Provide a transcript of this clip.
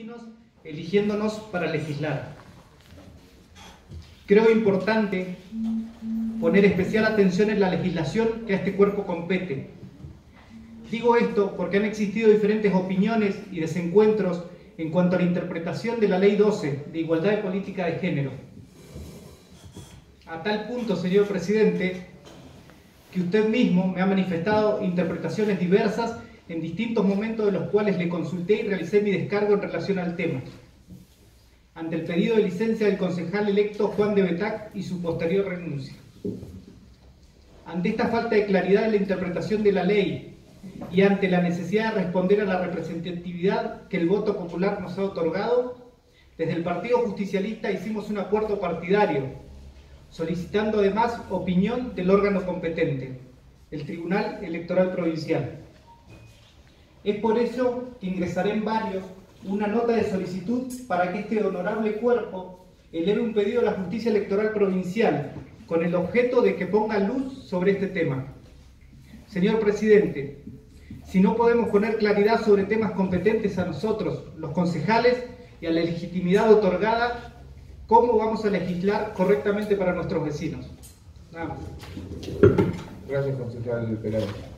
vecinos eligiéndonos para legislar. Creo importante poner especial atención en la legislación que a este cuerpo compete. Digo esto porque han existido diferentes opiniones y desencuentros en cuanto a la interpretación de la Ley 12 de Igualdad de Política de Género. A tal punto, señor presidente, que usted mismo me ha manifestado interpretaciones diversas en distintos momentos de los cuales le consulté y realicé mi descargo en relación al tema. Ante el pedido de licencia del concejal electo Juan de Betac y su posterior renuncia. Ante esta falta de claridad en la interpretación de la ley y ante la necesidad de responder a la representatividad que el voto popular nos ha otorgado, desde el Partido Justicialista hicimos un acuerdo partidario, solicitando además opinión del órgano competente, el Tribunal Electoral Provincial. Es por eso que ingresaré en varios una nota de solicitud para que este honorable cuerpo eleve un pedido a la Justicia Electoral Provincial con el objeto de que ponga luz sobre este tema. Señor presidente, si no podemos poner claridad sobre temas competentes a nosotros, los concejales, y a la legitimidad otorgada, ¿cómo vamos a legislar correctamente para nuestros vecinos? Nada más. Gracias, concejal Peláez.